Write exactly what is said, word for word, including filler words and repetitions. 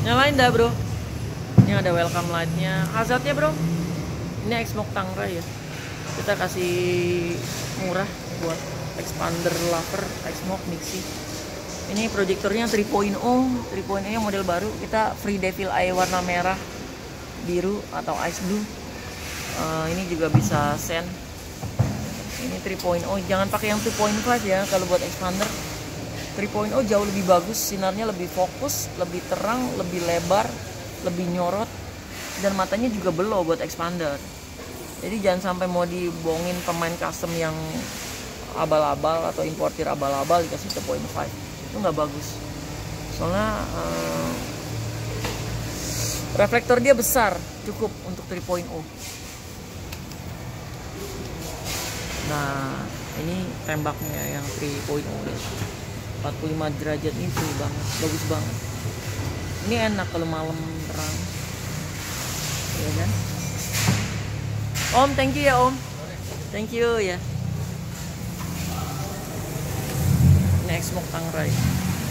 Nyalain dah bro. Ini ada welcome lightnya. Hazardnya bro. Ini Exmog Tangrai ya. Kita kasih murah buat expander lover Exmog Mixi. Ini proyektornya tiga titik nol. tiga titik nol yang model baru. Kita free devil eye warna merah, biru atau ice blue. Uh, ini juga bisa send. Ini tiga titik nol. Jangan pakai yang dua titik lima ya kalau buat expander. tiga titik nol jauh lebih bagus, sinarnya lebih fokus, lebih terang, lebih lebar, lebih nyorot, dan matanya juga below buat expander. Jadi jangan sampai mau dibohongin pemain custom yang abal-abal atau importir abal-abal dikasih tiga titik lima, itu nggak bagus. Soalnya uh, reflektor dia besar, cukup untuk tiga titik nol. Nah ini tembaknya yang tiga titik nol empat puluh lima derajat ini tuh banget, bagus banget. Ini enak kalau malam terang, ya kan? Om, thank you ya Om, thank you ya. Ini Exmog Tangrai.